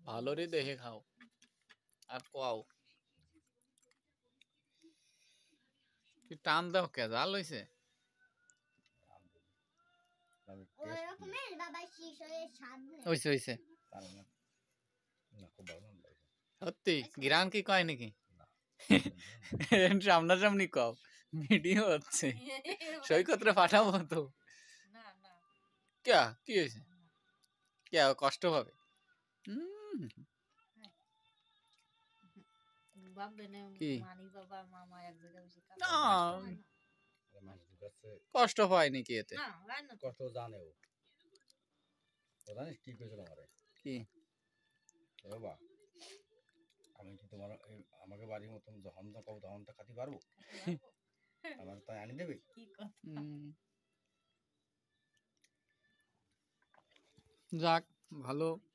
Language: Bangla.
ভালোরে দেখে খাও আর কোয়াও কি টান দাও কে জাল হইছে হইছে হইছে সত্যি গিরান কি কয় নাকি সামনাসামনি কও ভিডিও হচ্ছে সৈকতরে পাঠাবো তো কে কি হয়েছে কে কষ্ট পাবে কি কষ্ট পায় নাকি এতে কষ্ট জানে ও জানিস কি কইছিল আমারে কি বাবা আমি কি তোমার আমাকে বাড়ির মতন যখন কব তখন তো খাতি পারবো আমার তাই আনি দেবে কি কথা যাক ভালো